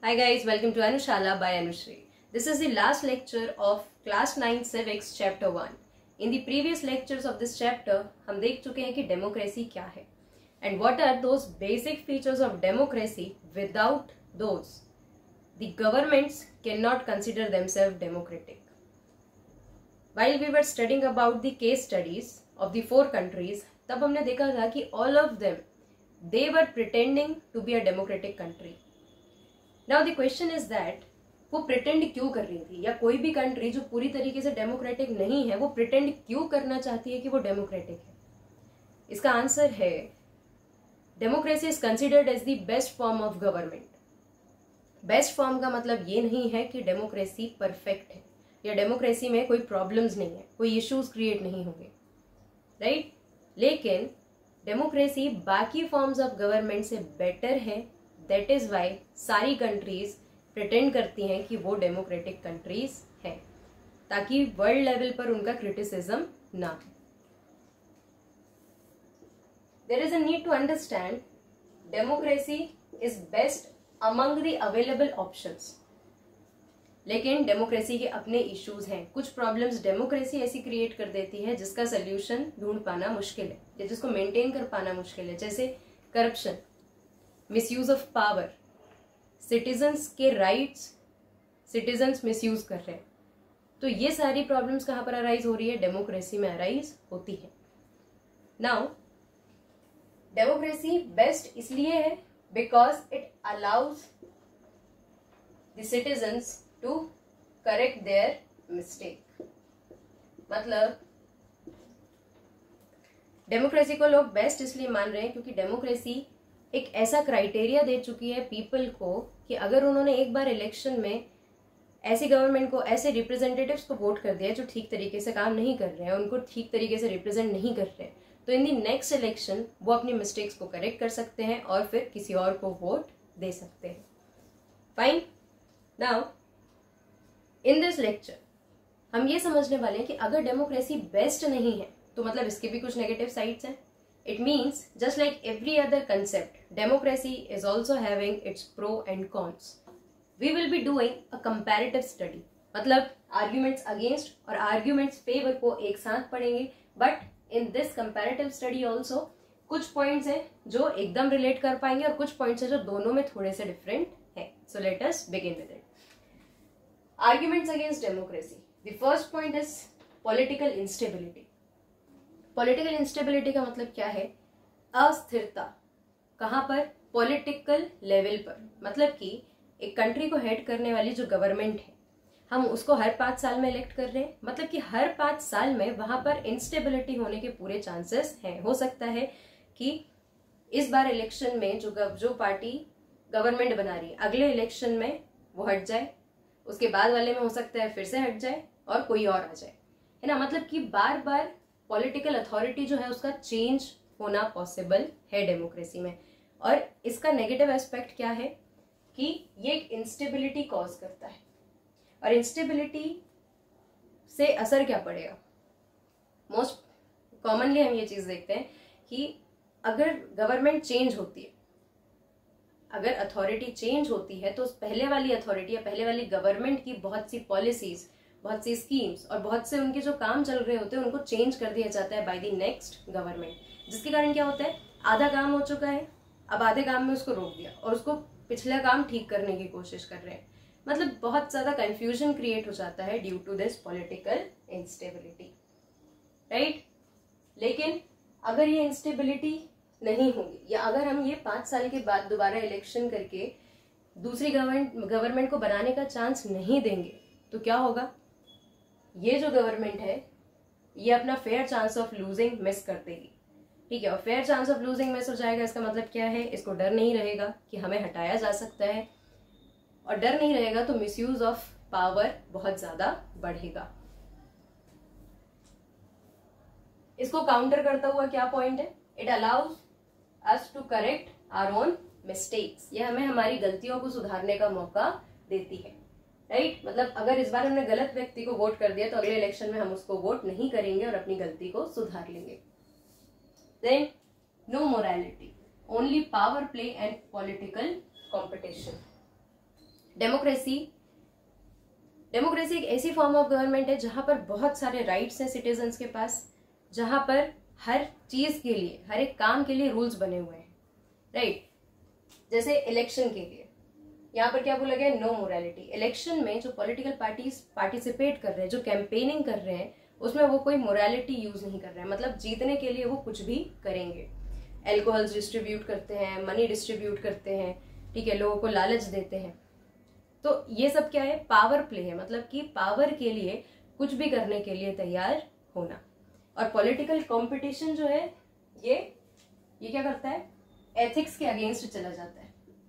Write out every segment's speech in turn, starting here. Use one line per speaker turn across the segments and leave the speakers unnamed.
Hi guys, welcome to Anushala by Anushri. This is the last lecture of class 9 civics chapter 1. In the previous lectures of this chapter, हम देख चुके हैं कि democracy क्या है and what are those basic features of democracy. Without those, the governments cannot consider themselves democratic. While we were studying about the case studies of the 4 countries, तब हमने देखा था कि all of them, they were pretending to be a democratic country. Now the question is that वो pretend क्यों कर रही थी, या कोई भी कंट्री जो पूरी तरीके से डेमोक्रेटिक नहीं है वो प्रिटेंड क्यों करना चाहती है कि वो डेमोक्रेटिक है. इसका आंसर है democracy is considered as the best form of government. Best form का मतलब ये नहीं है कि डेमोक्रेसी परफेक्ट है या डेमोक्रेसी में कोई प्रॉब्लम्स नहीं है, कोई इश्यूज क्रिएट नहीं होंगे, राइट. लेकिन डेमोक्रेसी बाकी फॉर्म्स ऑफ गवर्नमेंट से बेटर है. दैट इज वाई सारी कंट्रीज प्रिटेंड करती हैं कि वो डेमोक्रेटिक कंट्रीज हैं, ताकि वर्ल्ड लेवल पर उनका क्रिटिसिज्म ना हो. There is a need to understand democracy is best among the available options. लेकिन डेमोक्रेसी के अपने इश्यूज हैं. कुछ प्रॉब्लम्स डेमोक्रेसी ऐसी क्रिएट कर देती है जिसका सोल्यूशन ढूंढ पाना मुश्किल है या जिसको मेंटेन कर पाना मुश्किल है, जैसे corruption, misuse of power, citizens के राइट्स सिटीजन्स मिसयूज कर रहे हैं. तो ये सारी प्रॉब्लम्स कहां पर अराइज हो रही है? डेमोक्रेसी में अराइज होती है. नाउ डेमोक्रेसी बेस्ट इसलिए है because it allows the citizens to correct their mistake. मतलब डेमोक्रेसी को लोग बेस्ट इसलिए मान रहे हैं क्योंकि डेमोक्रेसी एक ऐसा क्राइटेरिया दे चुकी है पीपल को कि अगर उन्होंने एक बार इलेक्शन में ऐसी गवर्नमेंट को, ऐसे रिप्रेजेंटेटिव्स को वोट कर दिया जो ठीक तरीके से काम नहीं कर रहे हैं, उनको ठीक तरीके से रिप्रेजेंट नहीं कर रहे हैं, तो इन दी नेक्स्ट इलेक्शन वो अपनी मिस्टेक्स को करेक्ट कर सकते हैं और फिर किसी और को वोट दे सकते हैं. Fine. Now in this lecture हम ये समझने वाले हैं कि अगर डेमोक्रेसी बेस्ट नहीं है तो मतलब इसके भी कुछ नेगेटिव साइड्स हैं. It means just like every other concept, democracy is also having its pro and cons. We will be doing a comparative study. मतलब arguments against और arguments favor को एक साथ पढ़ेंगे. But in this comparative study also कुछ points हैं जो एकदम relate कर पाएंगे और कुछ points हैं जो दोनों में थोड़े से different हैं. So let us begin with it. Arguments against democracy. The first point is political instability. Political instability का मतलब क्या है? अस्थिरता. कहां पर? पॉलिटिकल लेवल पर. मतलब कि एक कंट्री को हेड करने वाली जो गवर्नमेंट है, हम उसको हर 5 साल में इलेक्ट कर रहे हैं. मतलब कि हर 5 साल में वहां पर इंस्टेबिलिटी होने के पूरे चांसेस हैं. हो सकता है कि इस बार इलेक्शन में जो पार्टी गवर्नमेंट बना रही है अगले इलेक्शन में वो हट जाए, उसके बाद वाले में हो सकता है फिर से हट जाए और कोई और आ जाए, है ना. मतलब कि बार बार पॉलिटिकल अथॉरिटी जो है उसका चेंज होना पॉसिबल है डेमोक्रेसी में. और इसका नेगेटिव एस्पेक्ट क्या है कि ये एक इंस्टेबिलिटी कॉज करता है. और इंस्टेबिलिटी से असर क्या पड़ेगा? मोस्ट कॉमनली हम ये चीज देखते हैं कि अगर गवर्नमेंट चेंज होती है, अगर अथॉरिटी चेंज होती है, तो पहले वाली अथॉरिटी या पहले वाली गवर्नमेंट की बहुत सी पॉलिसीज, बहुत सी स्कीम्स और बहुत से उनके जो काम चल रहे होते हैं उनको चेंज कर दिया जाता है बाय द नेक्स्ट गवर्नमेंट. जिसके कारण क्या होता है? आधा काम हो चुका है, अब आधे काम में उसको रोक दिया और उसको पिछला काम ठीक करने की कोशिश कर रहे हैं. मतलब बहुत ज्यादा कंफ्यूजन क्रिएट हो जाता है due to this political instability, right. लेकिन अगर ये इंस्टेबिलिटी नहीं होगी या अगर हम ये 5 साल के बाद दोबारा इलेक्शन करके दूसरी गवर्नमेंट को बनाने का चांस नहीं देंगे तो क्या होगा? ये जो गवर्नमेंट है ये अपना fair chance of losing miss कर देगी. ठीक है. और fair chance of losing miss हो जाएगा, इसका मतलब क्या है? इसको डर नहीं रहेगा कि हमें हटाया जा सकता है, और डर नहीं रहेगा तो मिसयूज ऑफ पावर बहुत ज्यादा बढ़ेगा. इसको काउंटर करता हुआ क्या पॉइंट है? It allows us to correct our own mistakes. ये हमें हमारी गलतियों को सुधारने का मौका देती है, राइट. मतलब अगर इस बार हमने गलत व्यक्ति को वोट कर दिया तो अगले इलेक्शन में हम उसको वोट नहीं करेंगे और अपनी गलती को सुधार लेंगे. Then no morality, only power play and political competition. Democracy democracy एक ऐसी फॉर्म ऑफ गवर्नमेंट है जहां पर बहुत सारे राइट्स हैं सिटीजन्स के पास, जहां पर हर चीज के लिए, हर एक काम के लिए रूल्स बने हुए हैं, राइट। जैसे इलेक्शन के लिए यहाँ पर क्या बोला गया, नो मोरालिटी। इलेक्शन में जो पॉलिटिकल पार्टीज पार्टिसिपेट कर रहे हैं, जो कैंपेनिंग कर रहे हैं, उसमें वो कोई मोरालिटी यूज नहीं कर रहे हैं, मतलब जीतने के लिए वो कुछ भी करेंगे। एल्कोहल्स डिस्ट्रीब्यूट करते हैं, मनी डिस्ट्रीब्यूट करते हैं, ठीक है, लोगों को लालच देते हैं। तो ये सब क्या है, पावर प्ले है, मतलब कि पावर के लिए कुछ भी करने के लिए तैयार होना। और पॉलिटिकल कंपटीशन जो है ये क्या करता है, एथिक्स के अगेंस्ट चला जाता है।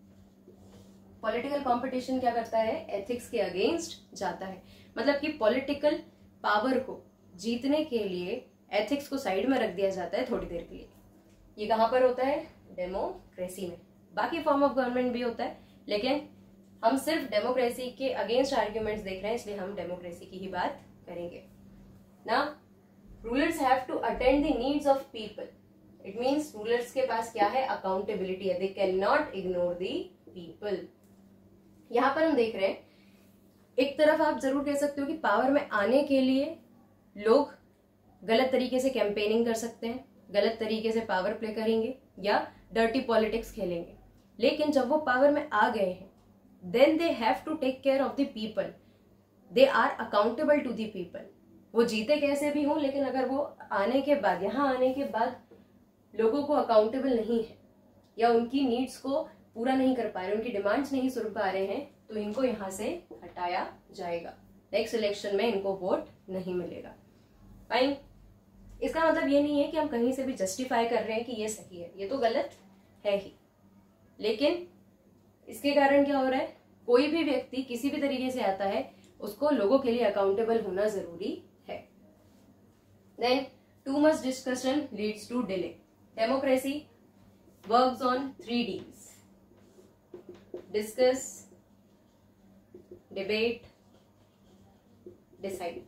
पॉलिटिकल कंपटीशन क्या करता है, एथिक्स के अगेंस्ट जाता है, मतलब कि पॉलिटिकल पावर को जीतने के लिए एथिक्स को साइड में रख दिया जाता है थोड़ी देर के लिए। ये कहां पर होता है, डेमोक्रेसी में। बाकी फॉर्म ऑफ गवर्नमेंट भी होता है, लेकिन हम सिर्फ डेमोक्रेसी के अगेंस्ट आर्ग्यूमेंट्स देख रहे हैं, इसलिए हम डेमोक्रेसी की ही बात करेंगे ना। Rulers have to attend the needs of people. It means rulers के पास क्या है, अकाउंटेबिलिटी है, they can not ignore the people. यहां पर हम देख रहे हैं, एक तरफ आप जरूर कह सकते हो कि पावर में आने के लिए लोग गलत तरीके से कैंपेनिंग कर सकते हैं, गलत तरीके से पावर प्ले करेंगे या डर्टी पॉलिटिक्स खेलेंगे, लेकिन जब वो पावर में आ गए हैं, then they have to take care of the people, they are accountable to the people. वो जीते कैसे भी हों, लेकिन अगर वो आने के बाद, यहाँ आने के बाद लोगों को अकाउंटेबल नहीं है या उनकी नीड्स को पूरा नहीं कर पा रहे, उनकी डिमांड्स नहीं सुन पा रहे हैं, तो इनको यहाँ से हटाया जाएगा। नेक्स्ट इलेक्शन में इनको वोट नहीं मिलेगा। फाइन। इसका मतलब ये नहीं है कि हम कहीं से भी जस्टिफाई कर रहे हैं कि ये सही है, ये तो गलत है ही, लेकिन इसके कारण क्या हो रहा है, कोई भी व्यक्ति किसी भी तरीके से आता है, उसको लोगों के लिए अकाउंटेबल होना जरूरी है। Then too much discussion leads to delay. Democracy works on 3 Ds: discuss, debate, decide.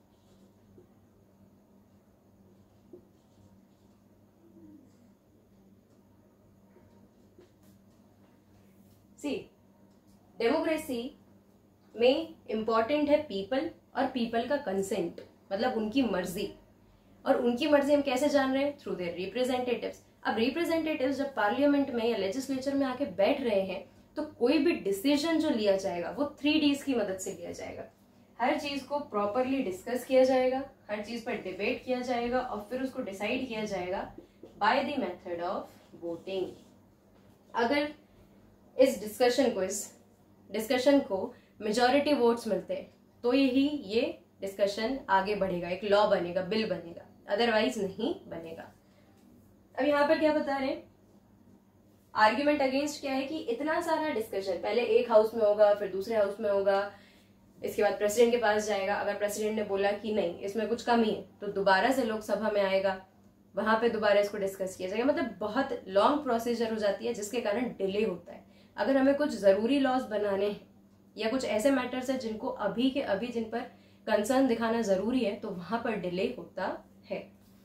Democracy में इंपॉर्टेंट है पीपल और पीपल का कंसेंट, मतलब उनकी मर्जी। और उनकी मर्जी हम कैसे जान रहे हैं, थ्रू देयर रिप्रेजेंटेटिव्स। अब रिप्रेजेंटेटिव्स जब पार्लियामेंट में या लेजिस्लेचर में आके बैठ रहे हैं, तो कोई भी डिसीजन जो लिया जाएगा वो 3 Ds की मदद से लिया जाएगा। हर चीज को प्रॉपरली डिस्कस किया जाएगा, हर चीज पर डिबेट किया जाएगा और फिर उसको डिसाइड किया जाएगा by the method of voting. अगर इस डिस्कशन को मेजॉरिटी वोट्स मिलते हैं तो ये डिस्कशन आगे बढ़ेगा, एक लॉ बनेगा, बिल बनेगा, अदरवाइज नहीं बनेगा। अब यहाँ पर क्या बता रहे हैं, आर्ग्यूमेंट अगेंस्ट क्या है कि इतना सारा डिस्कशन पहले एक हाउस में होगा, फिर दूसरे हाउस में होगा, इसके बाद प्रेसिडेंट के पास जाएगा। अगर प्रेसिडेंट ने बोला कि नहीं इसमें कुछ कमी है, तो दोबारा से लोकसभा में आएगा, वहां पे दोबारा इसको डिस्कस किया जाएगा। मतलब बहुत लॉन्ग प्रोसीजर हो जाती है, जिसके कारण डिले होता है। अगर हमें कुछ जरूरी लॉज बनाने हैं या कुछ ऐसे मैटर्स है जिनको अभी के अभी जिन पर कंसर्न दिखाना जरूरी है, तो वहां पर डिले होता है।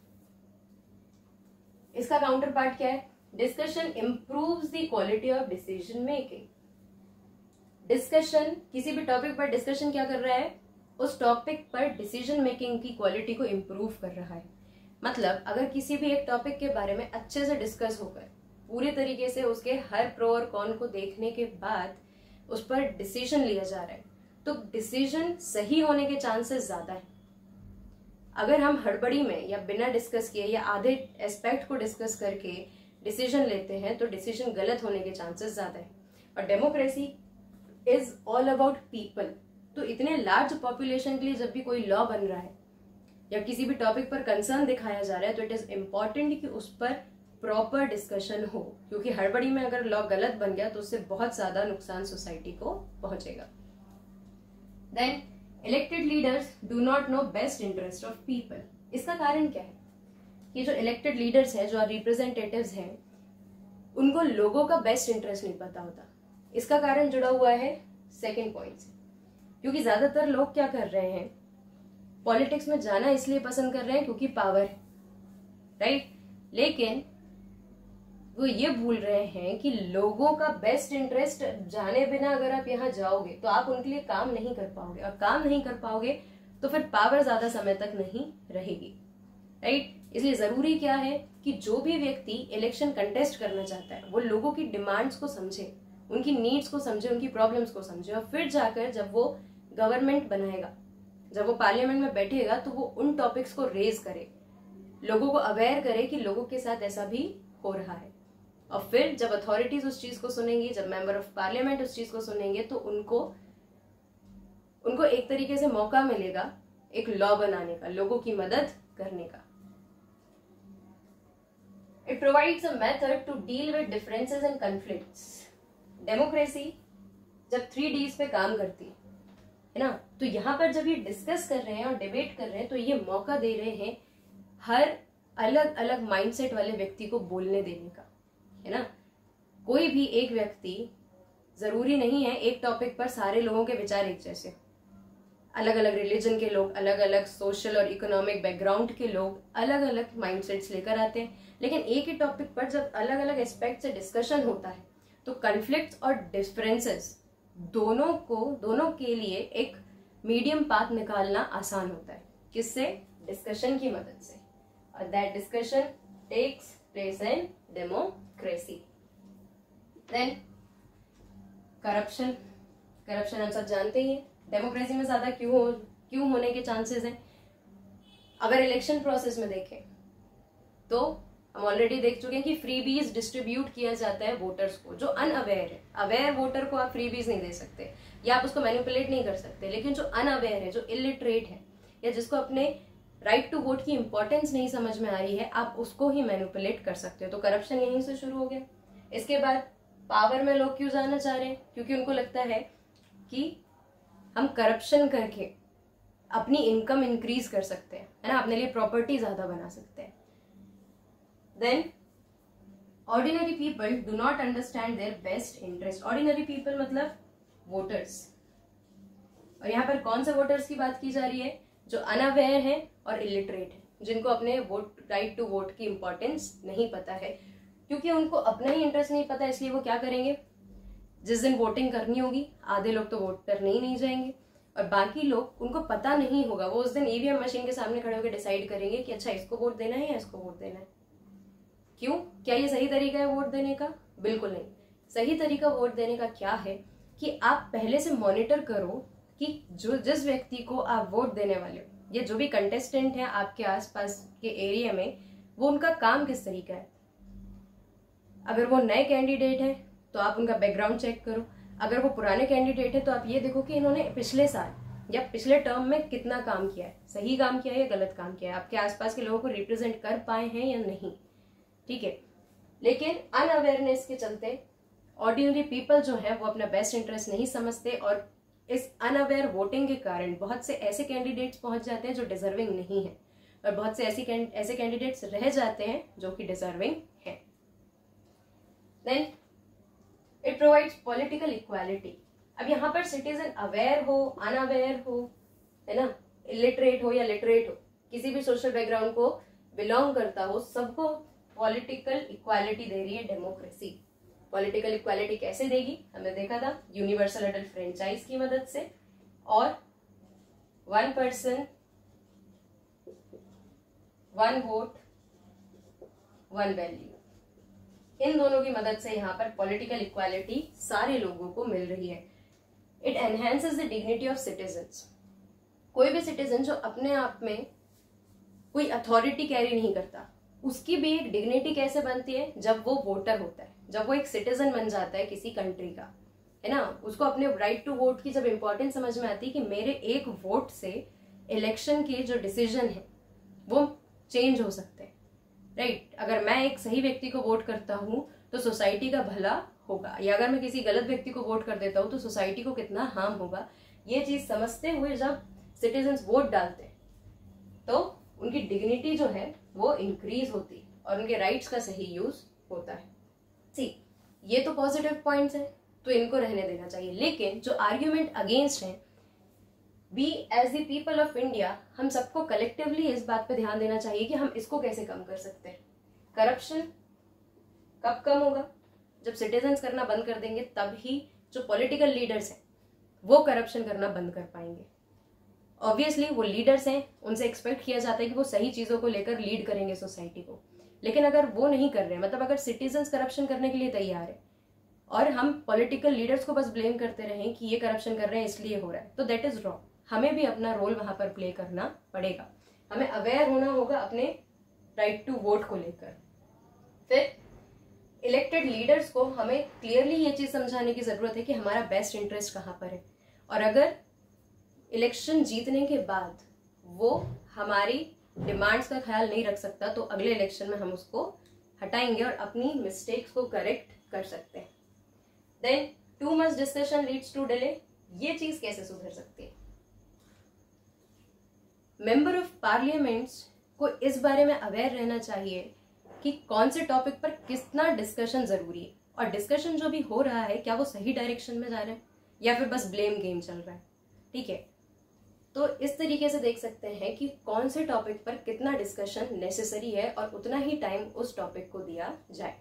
इसका काउंटर पार्ट क्या है, discussion improves the quality of decision making. Discussion, किसी भी टॉपिक पर डिस्कशन क्या कर रहा है, उस टॉपिक पर डिसीजन मेकिंग की क्वालिटी को इंप्रूव कर रहा है। मतलब अगर किसी भी एक टॉपिक के बारे में अच्छे से डिस्कस होकर पूरी तरीके से उसके हर प्रो और कॉन को देखने के बाद उस पर डिसीजन लिया जा रहा है, तो डिसीजन सही होने के चांसेस ज्यादा है। अगर हम हड़बड़ी में या बिना डिस्कस किए या आधे एस्पेक्ट को डिस्कस करके डिसीजन लेते हैं, तो डिसीजन गलत होने के चांसेस ज्यादा है। और democracy is all about people. तो इतने लार्ज पॉपुलेशन के लिए जब भी कोई लॉ बन रहा है या किसी भी टॉपिक पर कंसर्न दिखाया जा रहा है, तो इट इज इम्पॉर्टेंट कि उस पर प्रॉपर डिस्कशन हो, क्योंकि हड़बड़ी में अगर लॉ गलत बन गया तो उससे बहुत ज्यादा नुकसान सोसाइटी को पहुंचेगा। Then elected leaders do not know best interest of people. इसका कारण क्या है कि जो इलेक्टेड लीडर्स हैं, जो रिप्रेजेंटेटिव्स हैं, उनको लोगों का बेस्ट इंटरेस्ट नहीं पता होता। इसका कारण जुड़ा हुआ है सेकंड पॉइंट से, क्योंकि ज्यादातर लोग क्या कर रहे हैं, पॉलिटिक्स में जाना इसलिए पसंद कर रहे हैं क्योंकि पावर है, राइट। लेकिन वो ये भूल रहे हैं कि लोगों का बेस्ट इंटरेस्ट जाने बिना अगर आप यहाँ जाओगे तो आप उनके लिए काम नहीं कर पाओगे, और काम नहीं कर पाओगे तो फिर पावर ज्यादा समय तक नहीं रहेगी, राइट। इसलिए जरूरी क्या है कि जो भी व्यक्ति इलेक्शन कंटेस्ट करना चाहता है वो लोगों की डिमांड्स को समझे, उनकी नीड्स को समझे, उनकी प्रॉब्लम्स को समझे, और फिर जाकर जब वो गवर्नमेंट बनाएगा, जब वो पार्लियामेंट में बैठेगा तो वो उन टॉपिक्स को रेज करे, लोगों को अवेयर करे कि लोगों के साथ ऐसा भी हो रहा है। और फिर जब अथॉरिटीज उस चीज को सुनेंगी, जब मेंबर ऑफ पार्लियामेंट उस चीज को सुनेंगे, तो उनको एक तरीके से मौका मिलेगा एक लॉ बनाने का, लोगों की मदद करने का। It provides a method to deal with differences and conflicts. Democracy जब 3Ds पे काम करती है ना, तो यहाँ पर जब ये डिस्कस कर रहे हैं और डिबेट कर रहे हैं तो ये मौका दे रहे हैं हर अलग अलग माइंडसेट वाले व्यक्ति को बोलने देने का, है ना। कोई भी एक व्यक्ति, जरूरी नहीं है एक टॉपिक पर सारे लोगों के विचार एक जैसे, अलग अलग रिलीजन के लोग, अलग अलग सोशल और इकोनॉमिक बैकग्राउंड के लोग अलग अलग माइंडसेट्स लेकर आते हैं, लेकिन एक ही टॉपिक पर जब अलग अलग एस्पेक्ट से डिस्कशन होता है तो कॉन्फ्लिक्ट्स और डिफरेंसेस दोनों के लिए एक मीडियम पाथ निकालना आसान होता है। किससे? डिस्कशन की मदद से। और that discussion takes place in democracy. Then corruption हम सब जानते ही हैं डेमोक्रेसी में ज्यादा क्यों होने के चांसेस हैं। अगर इलेक्शन प्रोसेस में देखें तो हम ऑलरेडी देख चुके हैं कि फ्रीबीज डिस्ट्रीब्यूट किया जाता है वोटर्स को। जो अनअवेयर है, अवेयर वोटर को आप फ्रीबीज नहीं दे सकते या आप उसको मैनिपुलेट नहीं कर सकते, लेकिन जो अनअवेयर है, जो इलिटरेट है, या जिसको अपने राइट टू वोट की इंपॉर्टेंस नहीं समझ में आ रही है, आप उसको ही मैनिपुलेट कर सकते हो। तो करप्शन यहीं से शुरू हो गया। इसके बाद पावर में लोग क्यों जाना चाह रहे हैं? क्योंकि उनको लगता है कि हम करप्शन करके अपनी इनकम इंक्रीज कर सकते हैं, है ना, अपने लिए प्रॉपर्टी ज्यादा बना सकते हैं। Then ordinary people do not understand their best interest. Ordinary people मतलब वोटर्स, और यहाँ पर कौन से वोटर्स की बात की जा रही है? जो अनअवेयर है और इलिटरेट है, जिनको अपने राइट टू वोट की इंपॉर्टेंस नहीं पता है। क्योंकि उनको अपना ही इंटरेस्ट नहीं पता, इसलिए वो क्या करेंगे, जिस दिन वोटिंग करनी होगी आधे लोग तो वोट करने ही नहीं जाएंगे, और बाकी लोग, उनको पता नहीं होगा, वो उस दिन ईवीएम मशीन के सामने खड़े होकर डिसाइड करेंगे कि अच्छा इसको वोट देना है या इसको वोट देना है। क्यों? क्या ये सही तरीका है वोट देने का? बिल्कुल नहीं। सही तरीका वोट देने का क्या है कि आप पहले से मॉनिटर करो कि जिस व्यक्ति को आप वोट देने वाले हो, या जो भी कंटेस्टेंट है आपके आसपास के एरिया में, वो उनका काम किस तरीका है। अगर वो नए कैंडिडेट है तो आप उनका बैकग्राउंड चेक करो। अगर वो पुराने कैंडिडेट है तो आप ये देखो कि इन्होंने पिछले साल या पिछले टर्म में कितना काम किया है, सही काम किया है या गलत काम किया है, आपके आसपास के लोगों को रिप्रेजेंट कर पाए हैं या नहीं, ठीक है। लेकिन अनअवेयरनेस के चलते ऑर्डिनरी पीपल जो है वो अपना बेस्ट इंटरेस्ट नहीं समझते, और इस अनअवेयर वोटिंग के कारण बहुत से ऐसे कैंडिडेट्स पहुंच जाते हैं जो डिजर्विंग नहीं है, और बहुत से ऐसे कैंडिडेट्स रह जाते हैं जो कि डिजर्विंग है। Then it provides political equality. अब यहाँ पर सिटीजन अवेयर हो, अनअवेयर हो, है ना, इलिटरेट हो या लिटरेट हो, किसी भी सोशल बैकग्राउंड को बिलोंग करता हो, सबको पॉलिटिकल इक्वालिटी दे रही है डेमोक्रेसी। पॉलिटिकल इक्वालिटी कैसे देगी? हमने देखा था यूनिवर्सल अडल्ट फ्रेंचाइज की मदद से, और 1 पर्सन 1 वोट 1 वैल्यू, इन दोनों की मदद से यहाँ पर पॉलिटिकल इक्वालिटी सारे लोगों को मिल रही है। It enhances the dignity of citizens. कोई भी सिटीजन जो अपने आप में कोई अथॉरिटी कैरी नहीं करता, उसकी भी एक डिग्निटी कैसे बनती है? जब वो वोटर होता है, जब वो एक सिटीजन बन जाता है किसी कंट्री का, है ना, उसको अपने राइट टू वोट की जब इंपॉर्टेंस समझ में आती है कि मेरे एक वोट से इलेक्शन के जो डिसीजन है वो चेंज हो सकते हैं, राइट। अगर मैं एक सही व्यक्ति को वोट करता हूं तो सोसाइटी का भला होगा, या अगर मैं किसी गलत व्यक्ति को वोट कर देता हूं तो सोसाइटी को कितना हार्म होगा, ये चीज समझते हुए जब सिटीजन्स वोट डालते हैं तो उनकी डिग्निटी जो है वो इंक्रीज होती और उनके राइट्स का सही यूज होता है। सी, ये तो पॉजिटिव पॉइंट्स हैं, तो इनको रहने देना चाहिए। लेकिन जो आर्ग्यूमेंट अगेंस्ट है, we as the people of India, हम सबको कलेक्टिवली इस बात पे ध्यान देना चाहिए कि हम इसको कैसे कम कर सकते हैं। करप्शन कब कम होगा? जब सिटीजन्स करना बंद कर देंगे, तब ही जो पॉलिटिकल लीडर्स हैं वो करप्शन करना बंद कर पाएंगे। ऑब्वियसली वो लीडर्स हैं, उनसे एक्सपेक्ट किया जाता है कि वो सही चीजों को लेकर लीड करेंगे सोसाइटी को, लेकिन अगर वो नहीं कर रहे हैं, मतलब अगर सिटीजन्स करप्शन करने के लिए तैयार है और हम पॉलिटिकल लीडर्स को बस ब्लेम करते रहें कि ये करप्शन कर रहे हैं इसलिए हो रहा है, तो दैट इज रॉन्ग। हमें भी अपना रोल वहां पर प्ले करना पड़ेगा। हमें अवेयर होना होगा अपने राइट टू वोट को लेकर। फिर इलेक्टेड लीडर्स को हमें क्लियरली ये चीज समझाने की जरूरत है कि हमारा बेस्ट इंटरेस्ट कहाँ पर है, और अगर इलेक्शन जीतने के बाद वो हमारी डिमांड्स का ख्याल नहीं रख सकता तो अगले इलेक्शन में हम उसको हटाएंगे और अपनी मिस्टेक्स को करेक्ट कर सकते हैं। Then too much discussion leads to delay. ये चीज कैसे सुधर सकती है? मेंबर ऑफ पार्लियामेंट्स को इस बारे में अवेयर रहना चाहिए कि कौन से टॉपिक पर कितना डिस्कशन जरूरी है, और डिस्कशन जो भी हो रहा है क्या वो सही डायरेक्शन में जा रहा है या फिर बस ब्लेम गेम चल रहा है। ठीक है, तो इस तरीके से देख सकते हैं कि कौन से टॉपिक पर कितना डिस्कशन नेसेसरी है और उतना ही टाइम उस टॉपिक को दिया जाए।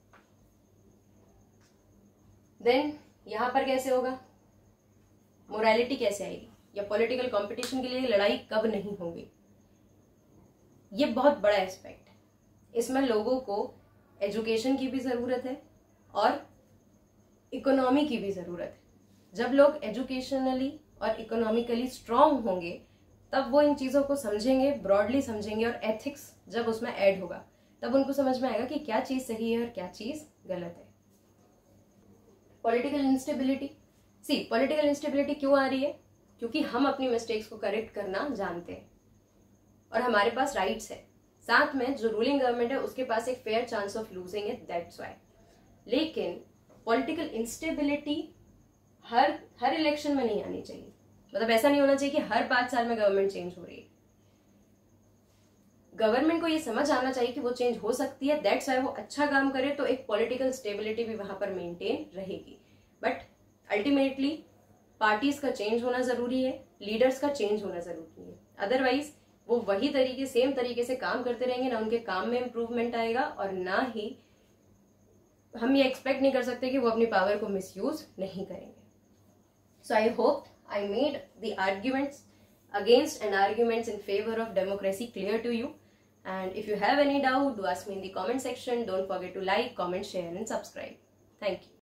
देन यहां पर कैसे होगा, मोरालिटी कैसे आएगी, या पॉलिटिकल कंपटीशन के लिए लड़ाई कब नहीं होगी। ये बहुत बड़ा एस्पेक्ट है। इसमें लोगों को एजुकेशन की भी जरूरत है और इकोनॉमी की भी जरूरत है। जब लोग एजुकेशनली और इकोनॉमिकली स्ट्रांग होंगे तब वो इन चीजों को समझेंगे, ब्रॉडली समझेंगे, और एथिक्स जब उसमें ऐड होगा तब उनको समझ में आएगा कि क्या चीज सही है और क्या चीज गलत है। पॉलिटिकल इंस्टेबिलिटी, पॉलिटिकल इंस्टेबिलिटी क्यों आ रही है? क्योंकि हम अपनी मिस्टेक्स को करेक्ट करना जानते हैं और हमारे पास राइट्स है, साथ में जो रूलिंग गवर्नमेंट है उसके पास एक fair chance of losing it, that's why. लेकिन पॉलिटिकल इंस्टेबिलिटी हर इलेक्शन में नहीं आनी चाहिए। मतलब ऐसा नहीं होना चाहिए कि हर 5 साल में गवर्नमेंट चेंज हो रही है। गवर्नमेंट को ये समझ आना चाहिए कि वो चेंज हो सकती है, दैट्स व्हाई वो अच्छा काम करे तो एक पॉलिटिकल स्टेबिलिटी भी वहां पर मेंटेन रहेगी। बट अल्टीमेटली पार्टीज का चेंज होना जरूरी है, लीडर्स का चेंज होना जरूरी है। अदरवाइज वो वही सेम तरीके से काम करते रहेंगे, ना उनके काम में इंप्रूवमेंट आएगा और ना ही हम ये एक्सपेक्ट नहीं कर सकते कि वो अपनी पावर को मिसयूज नहीं करेंगे। So I hope I made the arguments against and arguments in favor of democracy clear to you. And if you have any doubt, do ask me in the comment section. Don't forget to like, comment, share and subscribe. Thank you.